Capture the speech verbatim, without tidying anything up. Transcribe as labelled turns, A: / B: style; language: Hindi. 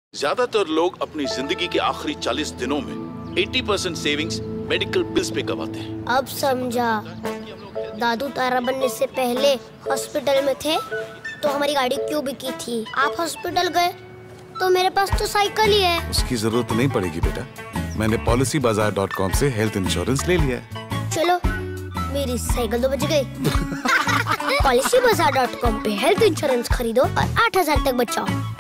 A: ज्यादातर लोग अपनी जिंदगी के आखिरी चालीस दिनों में अस्सी परसेंट सेविंग्स मेडिकल बिल्स पे करवाते हैं।
B: अब समझा। दादू तारा बनने से पहले हॉस्पिटल में थे तो हमारी गाड़ी क्यों बिकी थी? आप हॉस्पिटल गए तो मेरे पास तो साइकिल ही है।
C: उसकी जरूरत नहीं पड़ेगी बेटा, मैंने पॉलिसी बाजार डॉट कॉम से हेल्थ इंश्योरेंस ले लिया है।
B: चलो मेरी साइकिल तो बच गई। पॉलिसी बाजार डॉट कॉम पे हेल्थ इंश्योरेंस खरीदो और आठ हजार तक बचाओ।